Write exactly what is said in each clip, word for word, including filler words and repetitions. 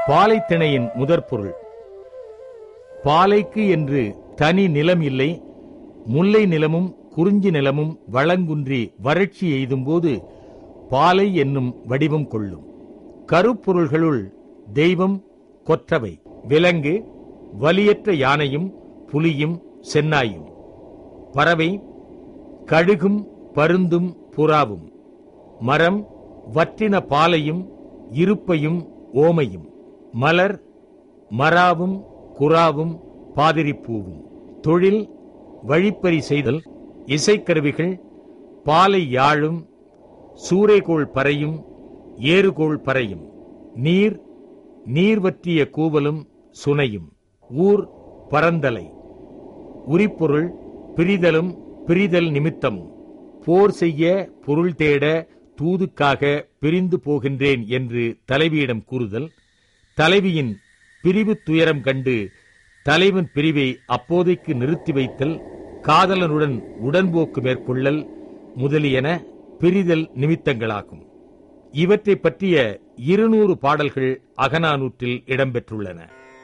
பாலை திணையின் முதற்பொருள். பாலைக்கு என்று தனி நிலம் இல்லை. முல்லை நிலமும் குறிஞ்சி நிலமும் வளங்குன்றி வறட்சி எய்தும் போது பாலை என்னும் வடிவம் கொள்ளும். கருப்பொருள்களுள் தெய்வம் கொற்றவை, விலங்கு வலியற்ற யானையும் புலியும் சென்னாயும், பறவை கழுகும் பருந்தும் புறாவும், மரம் வற்றின பாலையும் இருப்பையும் ஓமையும், மலர் மராவும் குறாவும் பாதிரிப்பூவும், தொழில் வழிப்பறி செய்தல், இசைக்கருவிகள் பாலை யாழும் சூறைகோள் பறையும் ஏறுகோள் பறையும், நீர் நீர் வற்றிய கூவலும் சுனையும், ஊர் பரந்தலை, உரிப்பொருள் பிரிதலும் பிரிதல் நிமித்தமும், போர் செய்ய பொருள் தேட தூதுக்காக பிரிந்து போகின்றேன் என்று தலைவியிடம் கூறுதல், தலைவியின் பிரிவு துயரம் கண்டு தலைவன் பிரிவை அப்போதைக்கு நிறுத்தி வைத்தல், காதலனுடன் உடன்போக்கு மேற்கொள்ளல் முதலியன பிரிதல் நிமித்தங்களாகும். இவற்றை பற்றிய இருநூறு பாடல்கள் அகநானூற்றில் இடம்பெற்றுள்ளன.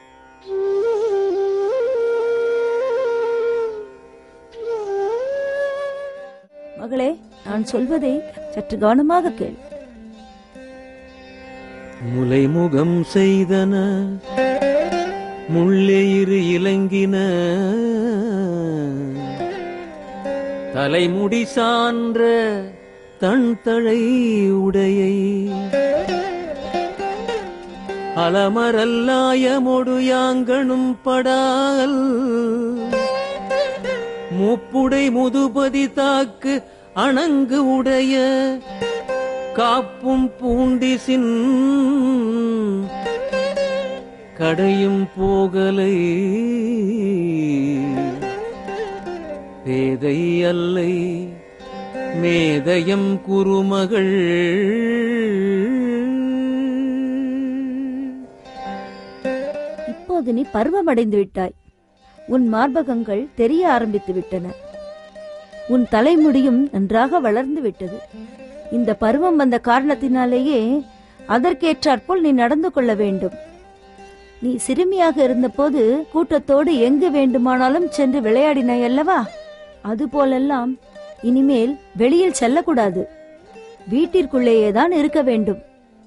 மகளே, நான் சொல்வதை சற்று கவனமாக கேள். முலைமுகம் செய்தன முள்ளெயிறு இலங்கின, தலைமுடி சான்ற தன் தழை உடையை, அலமரல்லாயமொடு யாங்கனும் படால், மூப்புடை முதுபதி தாக்கு அணங்கு உடைய, காப்பும் பூண்டிசின் கடையும் போகலை, பேதை அல்லை மேதயம் குருமகள். இப்போது நீ பருவமடைந்து விட்டாய். உன் மார்பகங்கள் தெரிய ஆரம்பித்து விட்டன. உன் தலைமுடியும் நன்றாக வளர்ந்து விட்டது. இந்த பருவம் வந்த காரணத்தினாலேயே அதற்கேற்றாற்போல் நீ நடந்து கொள்ள வேண்டும். நீ சிறுமியாக இருந்தபோது கூட்டத்தோடு எங்கு வேண்டுமானாலும் சென்று விளையாடினாய் அல்லவா? அதுபோலெல்லாம் இனிமேல் வெளியில் செல்லக்கூடாது. வீட்டிற்குள்ளேயேதான் இருக்க வேண்டும்.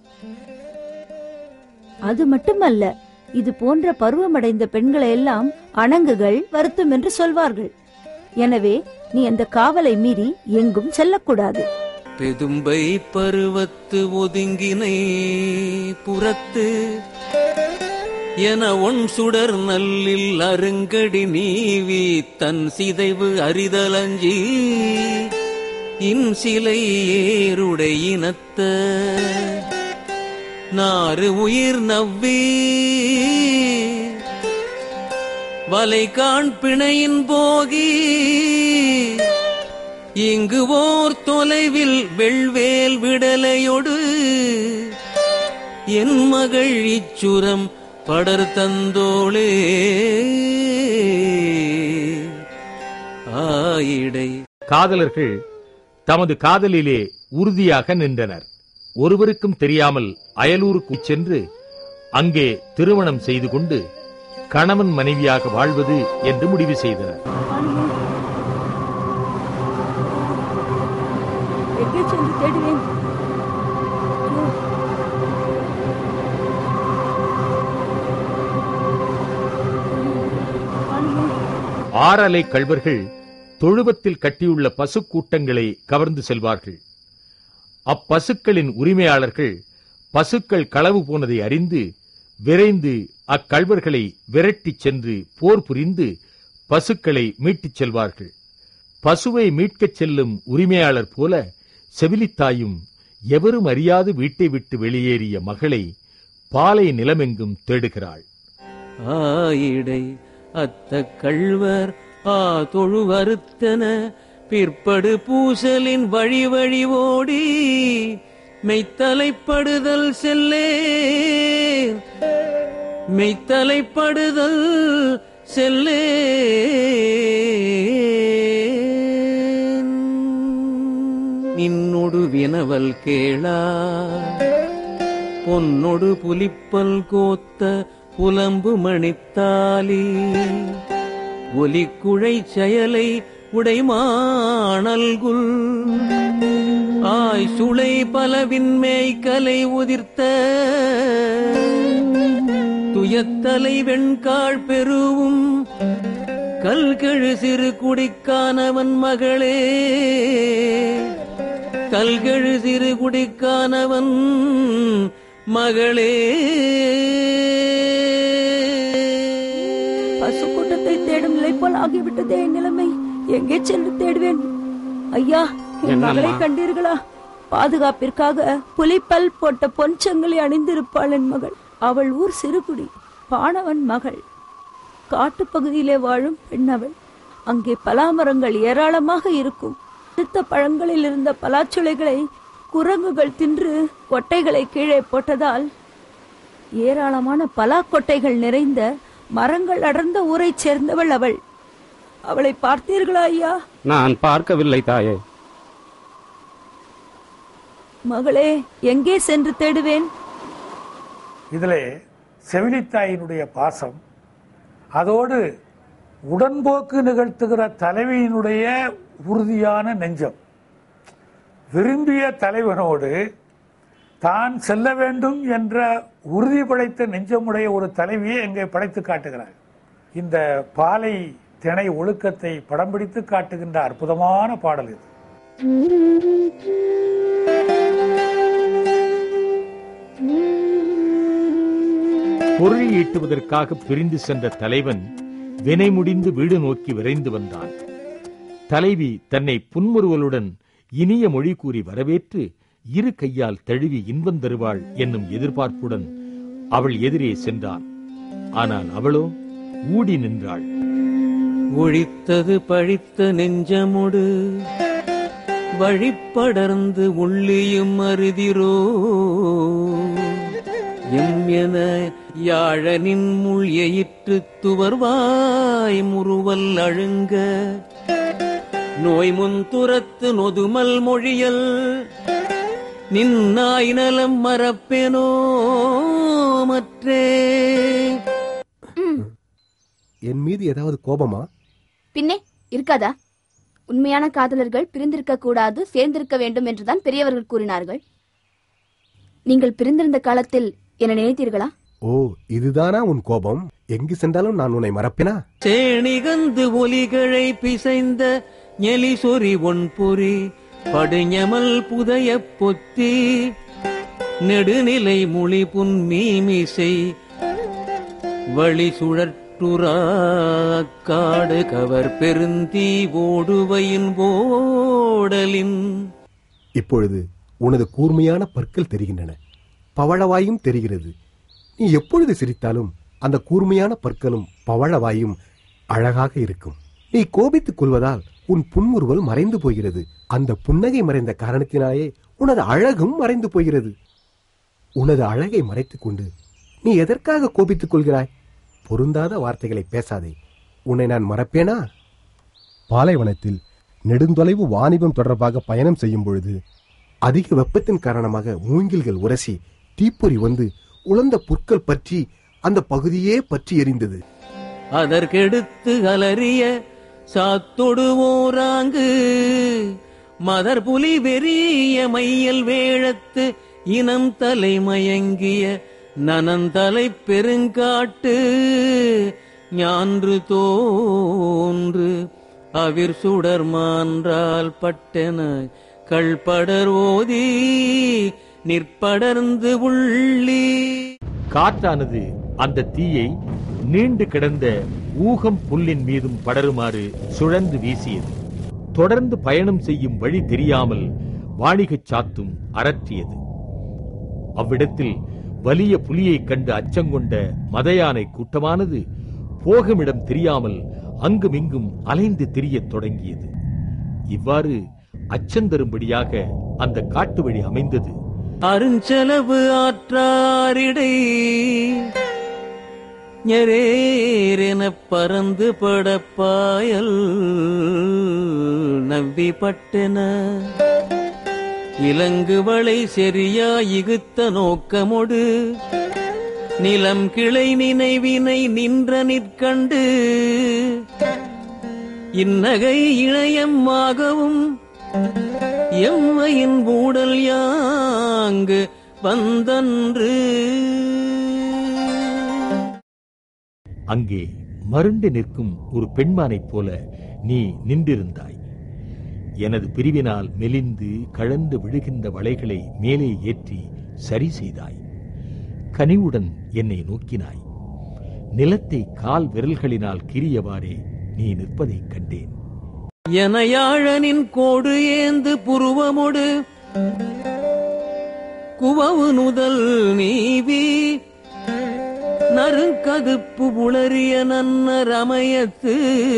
அது மட்டுமல்ல, இது போன்ற பருவமடைந்த பெண்களை எல்லாம் அணங்குகள் வருத்தும் என்று சொல்வார்கள். எனவே நீ அந்த காவலை மீறி எங்கும் செல்லக்கூடாது. பெதும்பை பருவத்து ஒதுங்கினை புறத்து என ஒன் சுடர் நல்லில் அருங்கடி நீவி தன் சிதைவு அரிதலஞ்சி இன் சிலை ஏருடையினத்த நாறு உயிர் நவ்வி வலை காண் பிணையின் போகி இங்கு ஓர் தொலைவில் வெள்வேல் விடலையொடு என் மகள் இச்சுரம் படர் தந்தோளே ஆயிடை. காதலர்கள் தமது காதலிலே உறுதியாக நின்றனர். ஒருவருக்கும் தெரியாமல் அயலூருக்கு சென்று அங்கே திருமணம் செய்து கொண்டு கணவன் மனைவியாக வாழ்வது என்று முடிவு செய்தனர். ஆறலை கள்வர்கள் தொழுவத்தில் கட்டியுள்ள பசுக்கூட்டங்களை கவர்ந்து செல்வார்கள். அப்பசுக்களின் உரிமையாளர்கள் பசுக்கள் களவு போனதை அறிந்து விரைந்து அக்கள்வர்களை விரட்டிச் சென்று போர் புரிந்து பசுக்களை மீட்டுச் செல்வார்கள். பசுவை மீட்கச் செல்லும் உரிமையாளர் போல செவிலித்தாயும் எவரும் அறியாது வீட்டை விட்டு வெளியேறிய மகளை பாலை நிலமெங்கும் தேடுகிறாள். ஆயிடை அத்த கள்வர் ஆ தொழு வருத்தன பிற்படு பூசலின் வழி வழி ஓடி மெய்த்தலைப்படுதல் செல்லே மெய்த்தலைப்படுதல் செல்லே நின்னொடு வினவல் கேளா பொன்னொடு புலிப்பல் கோத்த புலம்பு மணித்தாலி ஒலிக்குழை செயலை உடைமானல்குல் ஆய் சுளை பலவின்மேய் கலை உதிர்த்த துயத்தலை வெண்காள் பெருவும் கல்கெழு சிறு குடிக்கானவன் மகளே கல்கெழு சிறு குடிக்கானவன் மகளே. பசுக்கூட்டத்தை தேடும் நிலை போல் ஆகிவிட்டதே என் நிலைமை. எங்கே சென்று தேடுவேன்? ஐயா, என் மகளை கண்டீர்களா? பாதுகாப்பிற்காக புலிப்பல் போட்ட பொன்சங்களை அணிந்திருப்பாள் என் மகள். அவள் ஊர் சிறுகுடி, பாணவன் மகள். காட்டுப்பகுதியிலே வாழும் பெண் அவள். அங்கே பலாமரங்கள் ஏராளமாக இருக்கும். அடுத்த பழங்களில் இருந்த பலாச்சுளைகளை குரங்குகள் தின்று கொட்டைகளை கீழே போட்டதால் ஏராளமான பலா கொட்டைகள் நிறைந்த மரங்கள் அடர்ந்த ஊரைச் சேர்ந்தவள் அவள். அவளை பார்த்தீர்களா ஐயா? நான் பார்க்கவில்லை தாயே. மகளே, எங்கே சென்று தேடுவேன்? இதிலே செவிலித்தாயினுடைய பாசம், அதோடு உடன்போக்கு நிகழ்த்துகிற தலைவியினுடைய உறுதியான நெஞ்சம், விரும்பிய தலைவனோடு தான் செல்ல வேண்டும் என்ற உறுதி படைத்த நெஞ்சமுடைய ஒரு தலைவியை எங்கே படைத்து காட்டுகிறார். இந்த பாலை திணை ஒழுக்கத்தை படம் பிடித்து காட்டுகின்ற அற்புதமான பாடல் இது. பொருள் ஈட்டுவதற்காக பிரிந்து சென்ற தலைவன் வினை முடிந்து வீடு நோக்கி விரைந்து வந்தான். தலைவி தன்னை புன்முறுவலுடன் இனிய மொழி கூறி வரவேற்று இரு கையால் தழுவி இன்பம் தருவாள் என்னும் எதிர்பார்ப்புடன் அவள் எதிரே சென்றான். ஆனால் அவளோ ஊடி நின்றாள். ஒழித்தது பழித்த நெஞ்சமொடு வழிப்படர்ந்து உள்ளியும் அருதிரோ எம் என யாழனின் முள் எயிற்று துவர்வாய் முறுவல் அழுங்க நோய் முன்துரத்து நொதுமல் மொழியல் நின்னாய் நலம் மறப்பேனோ மற்றே. என் மீது ஏதாவது கோபமா? பின்னே இருக்காதா? உண்மையான காதலர்கள் பிரிந்திருக்க கூடாது, சேர்ந்திருக்க வேண்டும் என்றுதான் பெரியவர்கள் கூறினார்கள். நீங்கள் பிரிந்திருந்த காலத்தில் என்ன நினைத்தீர்களா? ஓ, இதுதானா உன் கோபம்? எங்கு சென்றாலும் நான் உன்னை மறப்பேனா? சேணிகந்து ஒலிகளை பிசைந்த எலி சொறி ஒன் பொறி படுஞமல் புதைய பொத்தி நெடுநிலை மொழி புன் மீமிசை வழி சுழற்றுரா காடு கவர் பெருந்தீ ஓடுவையின் ஓடலின். இப்பொழுது உனது கூர்மையான பற்கள் தெரிகின்றன, பவழவாயும் தெரிகிறது. நீ எப்பொழுது சிரித்தாலும் அந்த கூர்மையான பற்களும் பவழவாயும் அழகாக இருக்கும். நீ கோபித்துக் கொள்வதால் உன் புன்முறுவல் மறைந்து போகிறது. அந்த புன்னகை மறைந்த காரணத்தினாலே உனது அழகும் மறைந்து போகிறது. உனது அழகை மறைத்துக் கொண்டு நீ எதற்காக கோபித்துக் கொள்கிறாய்? பொருந்தாத வார்த்தைகளை பேசாதே. உன்னை நான் மறப்பேனா? பாலைவனத்தில் நெடுந்தொலைவு வாணிபம் தொடர்பாக பயணம் செய்யும் பொழுது அதிக வெப்பத்தின் காரணமாக மூங்கில்கள் உரசி தீப்பொறி வந்து உலர்ந்த புற்கள் பற்றி அந்த பகுதியே பற்றி எரிந்தது. அதற்கெடுத்து அலறிய சாத்தொடுவோராங்கு மதர் புலி வெறிய மையல் வேழத்து இனம் தலை மயங்கிய நனந்தலை பெருங்காட்டு ஞான்று தோன்று அவிர் சுடர் மான்றால் பட்டென கள்படர் ஓதி நிற்படர்ந்து உள்ளி. காற்றானது அந்த தீயை நீண்டு கிடந்த ஊகம் புல்லின் மீதும் படருமாறு சுழந்து வீசியது. தொடர்ந்து பயணம் செய்யும் வழி தெரியாமல் வாணிகச் சாத்தும் அரற்றியது. அவ்விடத்தில் வலிய புலியைக் கண்டு அச்சங்கொண்ட மதயானை கூட்டமானது போகுமிடம் தெரியாமல் அங்குமிங்கும் அலைந்து திரியத் தொடங்கியது. இவ்வாறு அச்சந்தரும்படியாக அந்த காட்டு வழி அமைந்தது. அருஞ்செலவு ஆற்றாரிடை ஞரேரென பறந்து படப்பாயல் நவ்வி பட்டென இலங்குவளை செறியா இகுத்த நோக்கமொடு நிலம் கிளை நினைவினை நின்ற நிற்கண்டு இந்நகை இணையமாகவும் எம்மையின் ஊடல் யாங்கு வந்தன்று. அங்கே மருண்டு நிற்கும் ஒரு பெண்மானைப் போல நீ நின்றிருந்தாய். எனது பிரிவினால் மெலிந்து கழந்து விழுகின்ற வளைகளை மேலே ஏற்றி சரி செய்தாய். கனிவுடன் என்னை நோக்கினாய். நிலத்தை கால் விரல்களினால் கிரியவாறே நீ நிற்பதைக் கண்டேன். எனையாழனின் கோடு ஏந்து புருவமொடு குவவு நுதல் நீவி நறுங்கதுப்பு உளறிய நன்னரமயத்து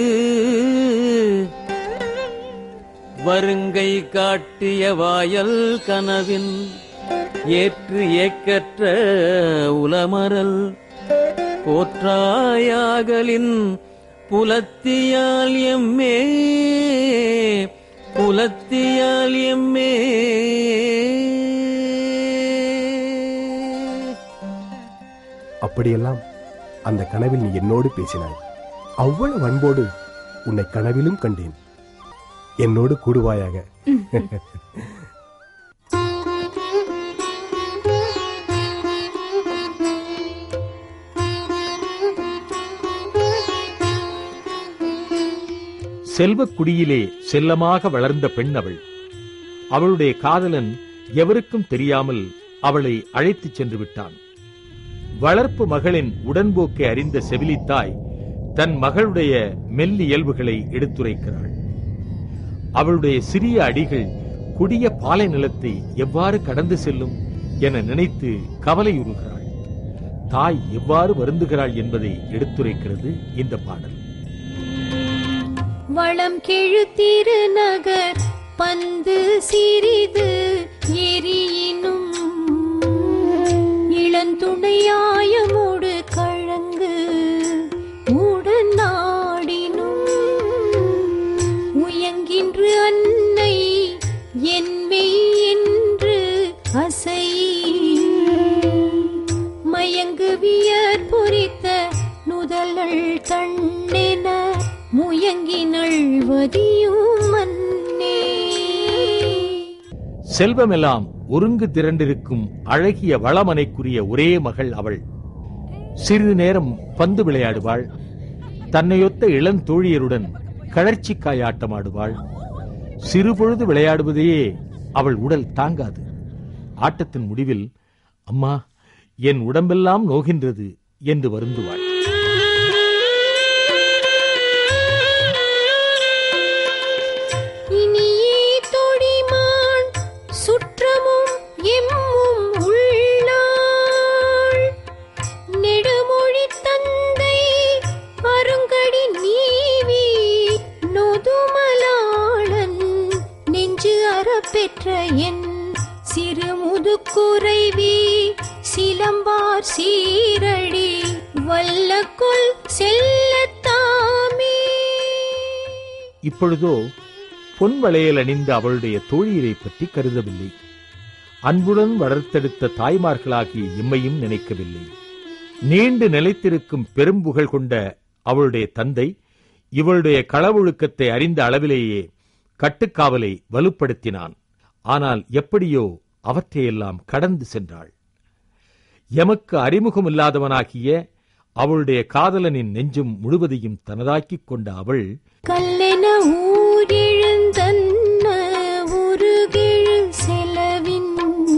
வருங்கை காட்டிய வாயல் கனவின் ஏற்று ஏக்கற்ற உலமரல் போற்றாயாகலின் புலத்தியால் எம்மே புலத்தியால் எம்மே. அப்படியெல்லாம் அந்த கனவில் நீ என்னோடு பேசினாய். அவ்வளவு அன்போடு உன்னை கனவிலும் கண்டேன். என்னோடு கூடுவாயாக. செல்வக்குடியிலே செல்லமாக வளர்ந்த பெண் அவள். அவளுடைய காதலன் எவருக்கும் தெரியாமல் அவளை அழைத்துச் சென்று விட்டான். வளர்ப்பு மகளின் உடன்போக்கை அறிந்த செவிலித்தாய் தன் மகளுடைய மெல்லியல்புகளை எடுத்துரைக்கிறாள். அவளுடைய சிறிய அடிகள் கொடிய பாலை நிலத்தை எவ்வாறு கடந்து செல்லும் என நினைத்து கவலையுறுகிறாள். தாய் எவ்வாறு வருந்துகிறாள் என்பதை எடுத்துரைக்கிறது இந்த பாடல். வளம் கெழு திருநகர் பந்து சிறிது எரியினும் இளந்துணையாயமோடு கழங்கு உடன் நாடினும் உயங்கின்று அன்னை என்மை என்று அசை மயங்கு வியர் பொறித்த நுதலள் தண்ணென முயங்கினள்வதியும் மன்னே. செல்வமெல்லாம் ஒருங்கு திரண்டிருக்கும் அழகிய வளமனைக்குரிய ஒரே மகள் அவள். சிறிது நேரம் பந்து விளையாடுவாள். தன்னையொத்த இளந்தோழியருடன் கழற்சிக்காய் ஆட்டமாடுவாள். சிறுபொழுது விளையாடுவதையே அவள் உடல் தாங்காது. ஆட்டத்தின் முடிவில் அம்மா, என் உடம்பெல்லாம் நோகின்றது என்று வருந்துவாள். குறைவி சிலம்பார் சீரடி வல்லக்குள் செல்லத்தாமே. இப்பொழுதோ பொன் வளையல் அணிந்த அவளுடைய தோழியரை பற்றி கருதவில்லை. அன்புடன் வளர்த்தெடுத்த தாய்மார்களாகிய எம்மையும் நினைக்கவில்லை. நீண்டு நிலைத்திருக்கும் பெரும்புகழ் கொண்ட அவளுடைய தந்தை இவளுடைய களவொழுக்கத்தை அறிந்த அளவிலேயே கட்டுக்காவலை வலுப்படுத்தினான். ஆனால் எப்படியோ அவற்றையெல்லாம் கடந்து சென்றாள். எமக்கு அறிமுகமில்லாதவனாகிய அவளுடைய காதலனின் நெஞ்சும் முழுவதையும் தனதாக்கிக் கொண்ட அவள் கல்லென ஊரெழுந்தன்ன உருகெழு செலவின்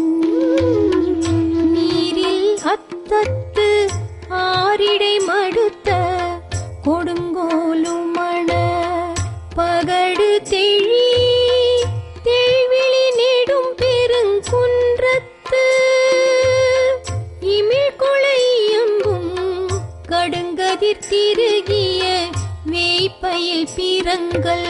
நீரில் அத்தத்து ஆரிடை மடுத்த கொடுங்கோலுமண பகடு தெழி தெள்விழி நெடும் பெருங்குன்றத்து இமிழ் கொளையம்பும் கடுங்கதிர் திருகிய வேய்ப்பயில் பிறங்கள்.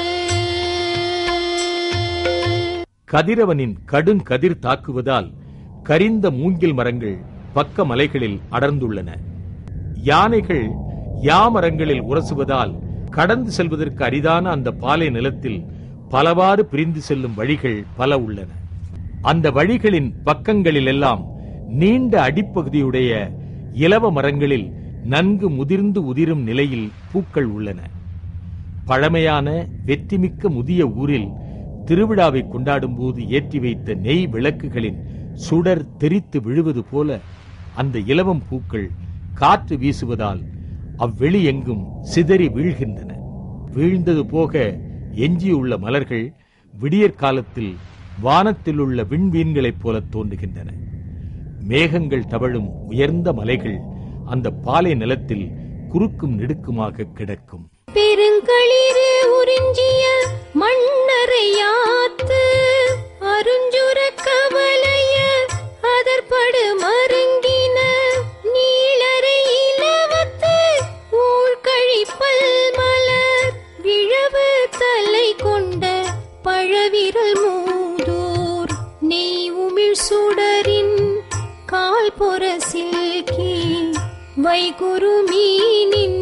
கதிரவனின் கடுங்கதிர் தாக்குவதால் கரிந்த மூங்கில் மரங்கள் பக்க மலைகளில் அடர்ந்துள்ளன. யானைகள் யாமரங்களில் உரசுவதால் கடந்து செல்வதற்கு அரிதான அந்த பாலை நிலத்தில் பலவாறு பிரிந்து செல்லும் வழிகள் பல உள்ளன. அந்த வழிகளின் பக்கங்களிலெல்லாம் நீண்ட அடிப்பகுதியுடைய இலவ மரங்களில் நன்கு முதிர்ந்து உதிரும் நிலையில் பூக்கள் உள்ளன. பழமையான வெற்றிமிக்க முதிய ஊரில் திருவிழாவை கொண்டாடும் போது ஏற்றி வைத்த நெய் விளக்குகளின் சுடர் தெரித்து விழுவது போல அந்த இலவம் பூக்கள் காற்று வீசுவதால் அவ்வெளி எங்கும் சிதறி வீழ்கின்றன. வீழ்ந்தது போக எஞ்சியுள்ள மலர்கள் விடியற் காலத்தில் வானத்தில் உள்ள விண்மீன்களைப் போல தோன்றுகின்றன. மேகங்கள் தவழும் உயர்ந்த மலைகள் அந்த பாலை நிலத்தில் குறுக்கும் நெடுக்குமாக கிடக்கும். பெருங்களிறு உறிஞ்சிய மண்ணறையாத்து அருஞ்சுர கவலைய அதற்படு மருங்கின நீளரை இலவத்து ஊழ்கழிப்பல் மலர் விழவு தலை கொண்ட பழவிரல் மூதூர் நெய் உமிழ் சுடரின் கால் பொற சில்கி வைகுரு மீனின்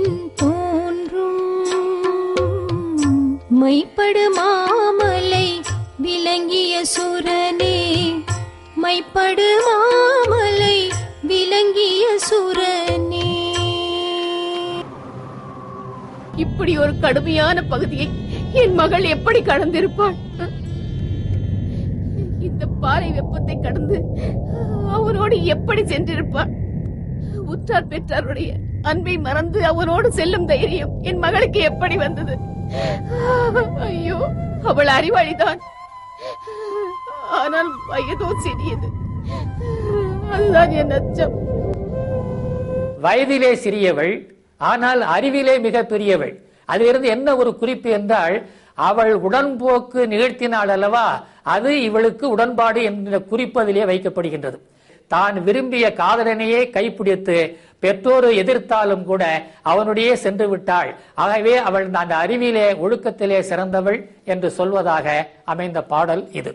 மைப்படு மாமலை விளங்கிய சுரனே மைப்படு மாமலை விளங்கிய சுரனே. இப்படி ஒரு கடுமையான பகுதியை என் மகள் எப்படி கடந்திருப்பாள்? இந்த பாறை வெப்பத்தை கடந்து அவனோடு எப்படி சென்றிருப்பாள்? உற்றார் பெற்றாருடைய அன்பை மறந்து அவனோடு செல்லும் தைரியம் என் மகளுக்கு எப்படி வந்தது? ஐயோ, அவள் அறிவாளிதான், ஆனால் வயதோ சிறியது. அதுதான் என் அச்சம். வயதிலே சிறியவள், ஆனால் அறிவிலே மிக பெரியவள். அதிலிருந்து என்ன ஒரு குறிப்பு என்றால், அவள் உடன்போக்கு நிகழ்த்தினாள் அல்லவா, அது இவளுக்கு உடன்பாடு என்ற குறிப்பதிலே வைக்கப்படுகின்றது. தான் விரும்பிய காதலனையே கைப்பிடித்து பெற்றோரு எதிர்த்தாலும் கூட அவனுடைய சென்று விட்டாள். ஆகவே அவள் அந்த அறிவிலே ஒழுக்கத்திலே சிறந்தவள் என்று சொல்வதாக அமைந்த பாடல் இது.